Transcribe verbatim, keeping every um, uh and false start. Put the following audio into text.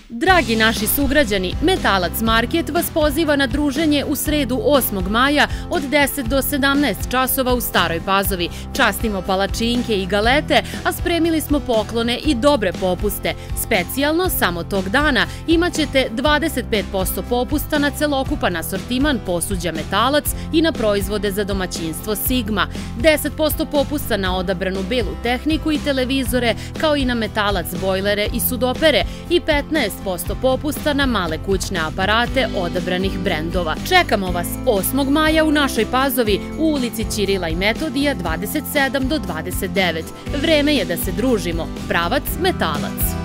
Dragi naši sugrađani, Metalac Market vas poziva na druženje u sredu osmog maja od deset do sedamnaest časova u Staroj Pazovi. Častimo palačinke i galete, a spremili smo poklone i dobre popuste. Specijalno, samo tog dana, imat ćete dvadeset pet posto popusta na celokupan asortiman posuđa Metalac i na proizvode za domaćinstvo Sigma, deset posto popusta na odabranu belu tehniku i televizore, kao i na Metalac bojlere i sudopere i petnaest posto popusta na male kućne aparate odabranih brendova. Čekamo vas osmog maja u našoj Pazovi u ulici Ćirila i Metodija dvadeset sedam do dvadeset devet. Vreme je da se družimo. Pravac Metalac.